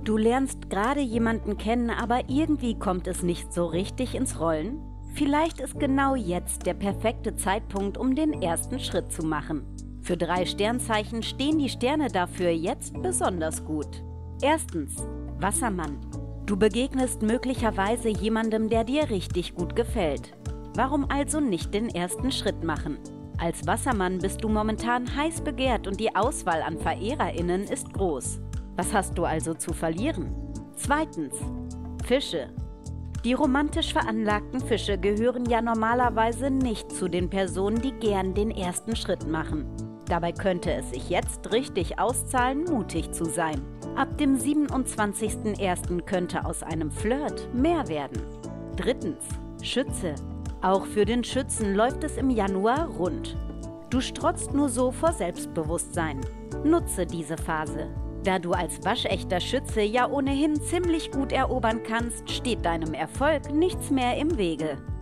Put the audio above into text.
Du lernst gerade jemanden kennen, aber irgendwie kommt es nicht so richtig ins Rollen? Vielleicht ist genau jetzt der perfekte Zeitpunkt, um den ersten Schritt zu machen. Für 3 Sternzeichen stehen die Sterne dafür jetzt besonders gut. Erstens, Wassermann. Du begegnest möglicherweise jemandem, der dir richtig gut gefällt. Warum also nicht den ersten Schritt machen? Als Wassermann bist du momentan heiß begehrt und die Auswahl an VerehrerInnen ist groß. Was hast du also zu verlieren? Zweitens, Fische. Die romantisch veranlagten Fische gehören ja normalerweise nicht zu den Personen, die gern den ersten Schritt machen. Dabei könnte es sich jetzt richtig auszahlen, mutig zu sein. Ab dem 27.01. könnte aus einem Flirt mehr werden. Drittens, Schütze. Auch für den Schützen läuft es im Januar rund. Du strotzt nur so vor Selbstbewusstsein. Nutze diese Phase. Da du als waschechter Schütze ja ohnehin ziemlich gut erobern kannst, steht deinem Erfolg nichts mehr im Wege.